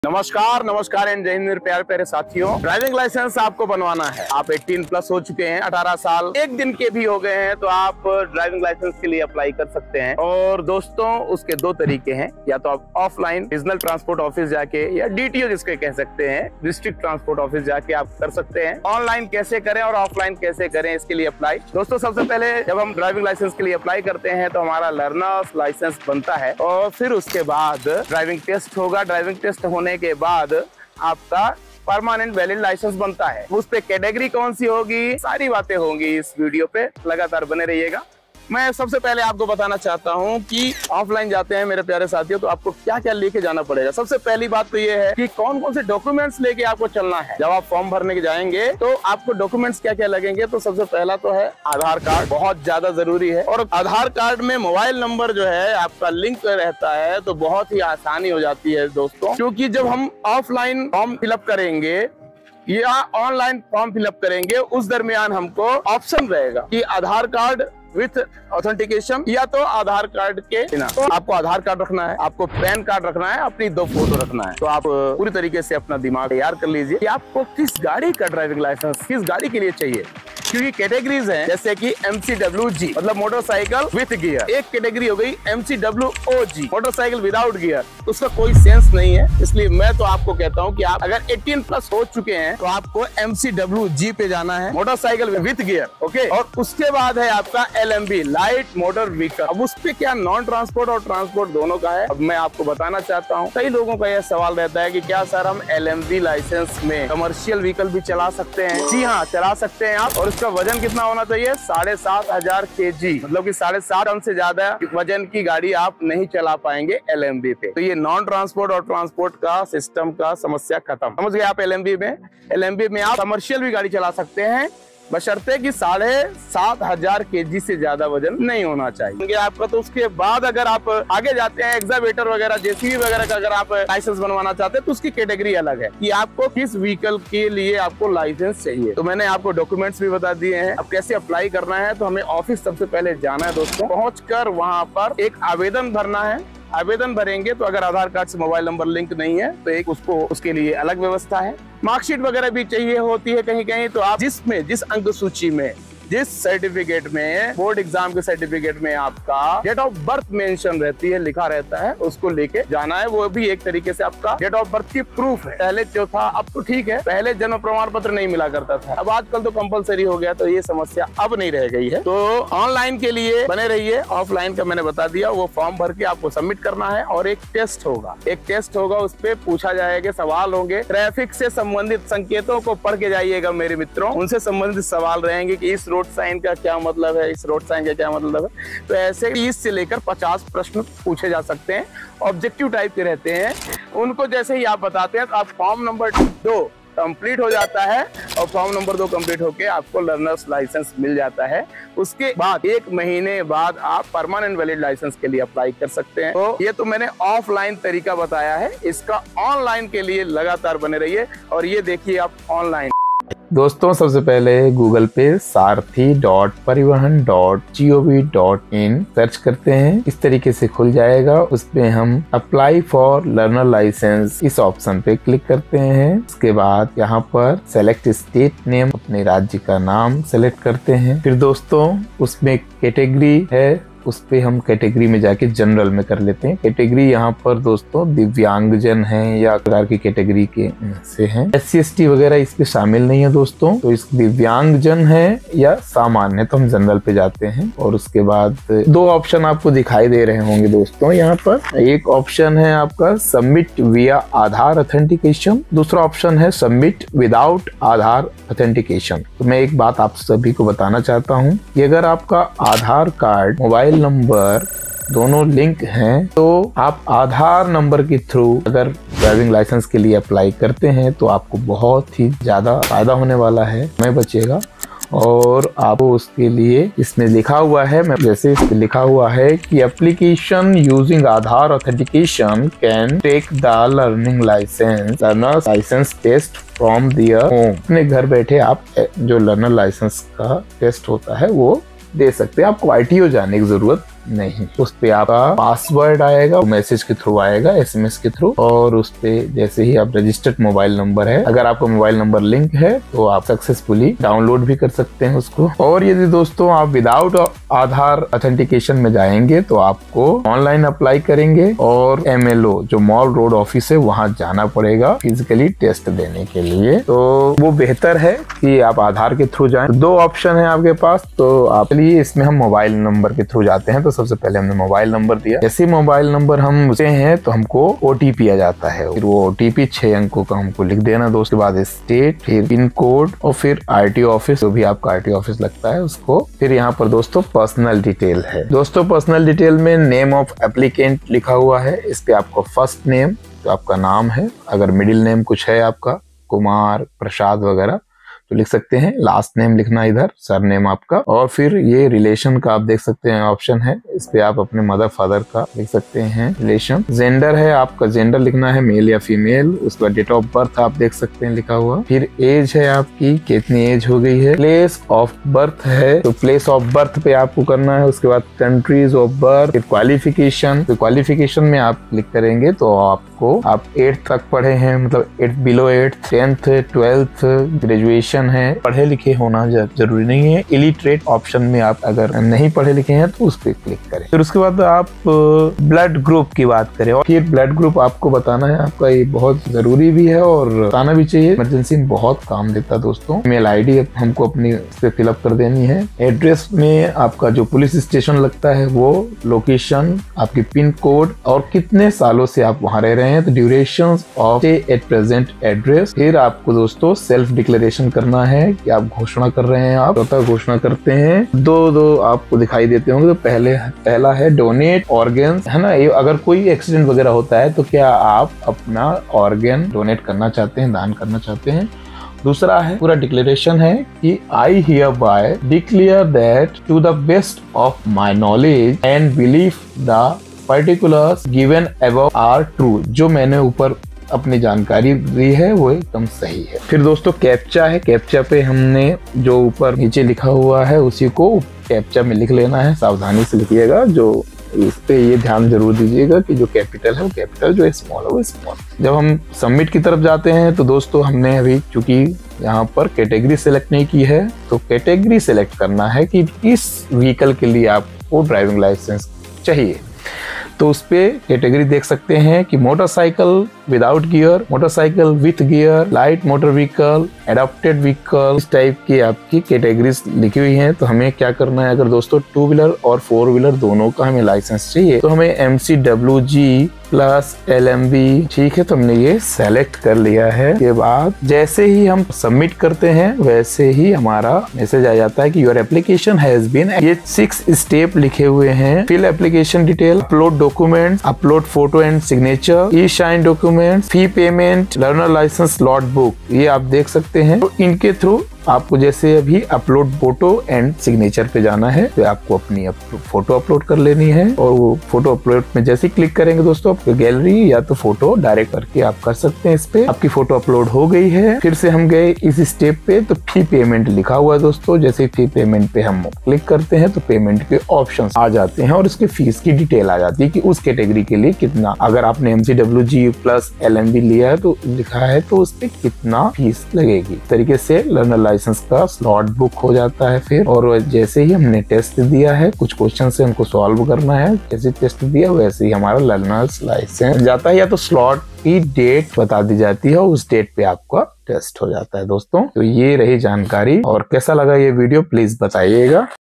नमस्कार नमस्कार एंड जय हिंद मेरे प्यारे प्यारे साथियों। ड्राइविंग लाइसेंस आपको बनवाना है। आप 18 प्लस हो चुके हैं, 18 साल एक दिन के भी हो गए हैं तो आप ड्राइविंग लाइसेंस के लिए अप्लाई कर सकते हैं। और दोस्तों उसके दो तरीके हैं, या तो आप ऑफलाइन रीजनल ट्रांसपोर्ट ऑफिस जाके या DTO जिसके कह सकते हैं डिस्ट्रिक्ट ट्रांसपोर्ट ऑफिस जाके आप कर सकते हैं। ऑनलाइन कैसे करें और ऑफलाइन कैसे करें इसके लिए अप्लाई। दोस्तों सबसे पहले जब हम ड्राइविंग लाइसेंस के लिए अप्लाई करते हैं तो हमारा लर्नर्स लाइसेंस बनता है और फिर उसके बाद ड्राइविंग टेस्ट होगा। ड्राइविंग टेस्ट होने के बाद आपका परमानेंट वैलिड लाइसेंस बनता है। उस पे कैटेगरी कौन सी होगी, सारी बातें होंगी इस वीडियो पे, लगातार बने रहिएगा। मैं सबसे पहले आपको बताना चाहता हूं कि ऑफलाइन जाते हैं मेरे प्यारे साथियों तो आपको क्या क्या लेके जाना पड़ेगा। सबसे पहली बात तो ये है कि कौन कौन से डॉक्यूमेंट्स लेके आपको चलना है। जब आप फॉर्म भरने के जाएंगे तो आपको डॉक्यूमेंट्स क्या क्या लगेंगे, तो सबसे पहला तो है आधार कार्ड, बहुत ज्यादा जरूरी है। और आधार कार्ड में मोबाइल नंबर जो है आपका लिंक रहता है तो बहुत ही आसानी हो जाती है दोस्तों, क्योंकि जब हम ऑफलाइन फॉर्म फिलअप करेंगे या ऑनलाइन फॉर्म फिलअप करेंगे उस दरमियान हमको ऑप्शन रहेगा कि आधार कार्ड विथ ऑथेंटिकेशन या तो आधार कार्ड के बिना। तो आपको आधार कार्ड रखना है, आपको पैन कार्ड रखना है, अपनी 2 फोटो रखना है। तो आप पूरी तरीके से अपना दिमाग तैयार कर लीजिए कि आपको किस गाड़ी का ड्राइविंग लाइसेंस किस गाड़ी के लिए चाहिए, क्योंकि कैटेगरीज हैं जैसे कि MCWG मतलब मोटरसाइकिल विथ गियर। एक कैटेगरी हो गई MCWOG मोटरसाइकिल विदाउट गियर, उसका कोई सेंस नहीं है। इसलिए मैं तो आपको कहता हूं कि आप अगर 18 प्लस हो चुके हैं तो आपको MCWG पे जाना है, मोटरसाइकिल विथ गियर। ओके, और उसके बाद है आपका LMV लाइट मोटर व्हीकल। अब उस पे क्या नॉन ट्रांसपोर्ट और ट्रांसपोर्ट दोनों का है। अब मैं आपको बताना चाहता हूँ, कई लोगों का यह सवाल रहता है कि क्या सर हम LMV लाइसेंस में कमर्शियल व्हीकल भी चला सकते हैं। जी हाँ, चला सकते हैं आप। और इसका वजन कितना होना चाहिए, 7,500 kg, मतलब कि 7.5 टन से ज्यादा वजन की गाड़ी आप नहीं चला पाएंगे LMV पे। तो ये नॉन ट्रांसपोर्ट और ट्रांसपोर्ट का सिस्टम का समस्या खत्म। समझ गए आप। LMV में आप कमर्शियल भी गाड़ी चला सकते हैं बशर्ते कि 7,500 kg से ज्यादा वजन नहीं होना चाहिए आपका। तो उसके बाद अगर आप आगे जाते हैं एक्सावेटर वगैरह JCB वगैरह का अगर आप लाइसेंस बनवाना चाहते हैं तो उसकी कैटेगरी अलग है कि आपको किस व्हीकल के लिए आपको लाइसेंस चाहिए। तो मैंने आपको डॉक्यूमेंट्स भी बता दिए हैं। अब कैसे अप्लाई करना है, तो हमें ऑफिस सबसे पहले जाना है दोस्तों। पहुंचकर वहां पर एक आवेदन भरना है। आवेदन भरेंगे तो अगर आधार कार्ड से मोबाइल नंबर लिंक नहीं है तो एक उसके लिए अलग व्यवस्था है। मार्कशीट वगैरह भी चाहिए होती है कहीं कहीं। तो आप जिस अंक सूची में जिस सर्टिफिकेट में बोर्ड एग्जाम के सर्टिफिकेट में आपका डेट ऑफ बर्थ मेंशन रहती है, लिखा रहता है, उसको लेके जाना है। वो भी एक तरीके से आपका डेट ऑफ बर्थ की प्रूफ है। पहले जो था, अब तो ठीक है, पहले जन्म प्रमाण पत्र नहीं मिला करता था, अब आजकल तो कंपलसरी हो गया, तो ये समस्या अब नहीं रह गई है। तो ऑनलाइन के लिए बने रहिए। ऑफलाइन का मैंने बता दिया, वो फॉर्म भर के आपको सबमिट करना है और एक टेस्ट होगा। उस पर पूछा जाएगा, सवाल होंगे ट्रैफिक से संबंधित संकेतों को पढ़ के जाइएगा मेरे मित्रों। उनसे संबंधित सवाल रहेंगे कि इस रोड साइन का क्या मतलब है, इस रोड साइन का क्या मतलब है। तो ऐसे 30 से लेकर 50 प्रश्न पूछे जा सकते हैं, ऑब्जेक्टिव टाइप के रहते हैं। उनको जैसे ही आप बताते हैं तो आप फॉर्म नंबर 2 कंप्लीट हो जाता है और फॉर्म नंबर 2 कंप्लीट होके आपको लर्नर्स लाइसेंस मिल जाता है। उसके बाद 1 महीने बाद आप परमानेंट वैलिड लाइसेंस के लिए अप्लाई कर सकते हैं। तो ये तो मैंने ऑफलाइन तरीका बताया है, इसका ऑनलाइन के लिए लगातार बने रहिए। और ये देखिए आप ऑनलाइन दोस्तों, सबसे पहले गूगल पे सारथी.परिवहन.gov.in सर्च करते हैं। इस तरीके से खुल जाएगा। उस पे हम अप्लाई फॉर लर्नर लाइसेंस इस ऑप्शन पे क्लिक करते हैं। उसके बाद यहाँ पर सेलेक्ट स्टेट नेम, अपने राज्य का नाम सेलेक्ट करते हैं। फिर दोस्तों उसमें कैटेगरी है, उस पे हम कैटेगरी में जाके जनरल में कर लेते हैं। कैटेगरी यहाँ पर दोस्तों दिव्यांगजन हैं या प्रकार की कैटेगरी के से हैं। SC/ST वगैरह इस पे शामिल नहीं है दोस्तों। तो इस दिव्यांगजन है या सामान्य, तो हम जनरल पे जाते हैं। और उसके बाद 2 ऑप्शन आपको दिखाई दे रहे होंगे दोस्तों यहाँ पर। एक ऑप्शन है आपका सबमिट विया आधार ऑथेंटिकेशन, दूसरा ऑप्शन है सबमिट विदाउट आधार ऑथेंटिकेशन। तो मैं एक बात आप सभी को बताना चाहता हूँ कि अगर आपका आधार कार्ड मोबाइल नंबर दोनों लिंक हैं तो आप आधार नंबर के थ्रू अगर ड्राइविंग लाइसेंस के लिए अप्लाई करते हैं तो आपको बहुत ही ज्यादा फायदा होने वाला है, समय बचेगा। और आपको उसके लिए इसमें लिखा हुआ है, जैसे इस पे लिखा हुआ है कि application using Aadhaar authentication can take the learner license test from their home. अपने घर बैठे आप जो लर्नर लाइसेंस का टेस्ट होता है वो दे सकते हैं। आपको ITO जाने की जरूरत नहीं। उस पे आपका पासवर्ड आएगा, मैसेज के थ्रू आएगा, SMS के थ्रू, और उस पे जैसे ही आप रजिस्टर्ड मोबाइल नंबर है, अगर आपका मोबाइल नंबर लिंक है तो आप सक्सेसफुली डाउनलोड भी कर सकते हैं उसको। और यदि दोस्तों आप विदाउट आधार ऑथेंटिकेशन में जाएंगे तो आपको ऑनलाइन अप्लाई करेंगे और MLO जो मॉल रोड ऑफिस है वहां जाना पड़ेगा फिजिकली टेस्ट देने के लिए। तो वो बेहतर है कि आप आधार के थ्रू जाएं। तो 2 ऑप्शन है आपके पास, तो आप लिए इसमें हम मोबाइल नंबर के थ्रू जाते हैं। तो सबसे पहले हमने मोबाइल नंबर दिया, जैसे मोबाइल नंबर हम उसे हैं तो हमको OTP आ जाता है, फिर वो OTP 6 अंकों का हमको लिख देना दोस्तों। उसके बाद स्टेट, फिर पिन कोड और फिर RTO ऑफिस, जो भी आपका RTO ऑफिस लगता है उसको। फिर यहाँ पर दोस्तों पर्सनल डिटेल है दोस्तों। पर्सनल डिटेल में नेम ऑफ एप्लीकेंट लिखा हुआ है, इस पे आपको फर्स्ट नेम तो आपका नाम है, अगर मिडिल नेम कुछ है आपका कुमार, प्रसाद वगैरह तो लिख सकते हैं। लास्ट नेम लिखना इधर, सर नेम आपका, और फिर ये रिलेशन का आप देख सकते हैं ऑप्शन है, इस पे आप अपने मदर फादर का लिख सकते हैं रिलेशन। जेंडर है आपका, जेंडर लिखना है मेल या फीमेल। उसके बाद डेट ऑफ बर्थ आप देख सकते हैं लिखा हुआ। फिर एज है आपकी, कितनी एज हो गई है। प्लेस ऑफ बर्थ है तो प्लेस ऑफ बर्थ पे आपको करना है। उसके बाद कंट्रीज ऑफ बर्थ, फिर क्वालिफिकेशन, तो क्वालिफिकेशन में आप क्लिक करेंगे तो आप 8th तक पढ़े हैं, मतलब 8 below 8th, 10th, 12th, graduation है। पढ़े लिखे होना जरूरी नहीं है। इलिटरेट ऑप्शन में आप अगर नहीं पढ़े लिखे हैं तो उस पर क्लिक करें। फिर उसके बाद आप ब्लड ग्रुप की बात करें, और फिर ब्लड ग्रुप आपको बताना है आपका, ये बहुत जरूरी भी है और बताना भी चाहिए, इमरजेंसी में बहुत काम देता है दोस्तों। ईमेल ID हमको अपनी इस पे फिलअप कर देनी है। एड्रेस में आपका जो पुलिस स्टेशन लगता है वो, लोकेशन, आपकी पिन कोड और कितने सालों से आप वहां रह रहे हैं, तो duration of stay at present address. फिर आपको दोस्तों सेल्फ डिक्लेरेशन करना है कि आप घोषणा कर रहे हैं, आप घोषणा करते हैं। दो आपको दिखाई देते होंगे। तो पहला है डोनेट ऑर्गन, है ना। ये अगर कोई एक्सीडेंट वगैरह होता है तो क्या आप अपना ऑर्गन डोनेट करना चाहते हैं, दान करना चाहते हैं। दूसरा है पूरा डिक्लेरेशन है कि I hereby declare that to the best of my knowledge and belief the particulars given above are true, जो मैंने ऊपर अपनी जानकारी दी है वो एकदम सही है। फिर दोस्तों कैप्चा है, कैप्चा पे हमने जो ऊपर नीचे लिखा हुआ है उसी को कैप्चा में लिख लेना है। सावधानी से लिखिएगा, जो इस पे ये ध्यान जरूर दीजिएगा कि जो कैपिटल है वो कैपिटल, जो स्मॉल है वो स्मॉल। जब हम सबमिट की तरफ जाते हैं तो दोस्तों हमने अभी चूंकि यहाँ पर कैटेगरी सेलेक्ट नहीं की है, तो कैटेगरी सेलेक्ट करना है कि किस व्हीकल के लिए आपको ड्राइविंग लाइसेंस चाहिए। तो उस पे कैटेगरी देख सकते हैं कि motorcycle without gear, motorcycle with gear, light motor vehicle, adapted vehicle, इस टाइप की आपकी कैटेगरीज लिखी हुई हैं। तो हमें क्या करना है, अगर दोस्तों 2 व्हीलर और 4 व्हीलर दोनों का हमें लाइसेंस चाहिए तो हमें MCWG प्लस LMB, ठीक है, तो हमने ये सेलेक्ट कर लिया है। के बाद जैसे ही हम सबमिट करते हैं वैसे ही हमारा मैसेज आ जाता है कि योर एप्लीकेशन हैज बीन, ये 6 स्टेप लिखे हुए हैं। Fill application detail, upload documents, upload photo and signature, e sign documents, fee payment, learner license lot book, ये आप देख सकते हैं। तो इनके थ्रू आपको जैसे अभी अपलोड फोटो एंड सिग्नेचर पे जाना है, तो आपको अपनी फोटो अपलोड कर लेनी है, और वो फोटो अपलोड में जैसे ही क्लिक करेंगे दोस्तों आपको गैलरी या तो फोटो डायरेक्ट करके आप कर सकते हैं। इस पे आपकी फोटो अपलोड हो गई है। फिर से हम गए इस स्टेप पे, तो फी पेमेंट लिखा हुआ है दोस्तों। जैसे फी पेमेंट पे हम क्लिक करते हैं तो पेमेंट के ऑप्शन आ जाते हैं और उसके फीस की डिटेल आ जाती है कि उस कैटेगरी के लिए कितना, अगर आपने MCWG प्लस LMB लिया है तो लिखा है तो उस पे कितना फीस लगेगी। इस तरीके से लर्नर लाइसेंस का स्लॉट बुक हो जाता है। फिर और जैसे ही हमने टेस्ट दिया है, कुछ क्वेश्चन से हमको सॉल्व करना है, जैसे टेस्ट दिया वैसे ही हमारा लर्नर्स लाइसेंस जाता है, या तो स्लॉट की डेट बता दी जाती है, उस डेट पे आपका टेस्ट हो जाता है दोस्तों। तो ये रही जानकारी, और कैसा लगा ये वीडियो प्लीज बताइएगा।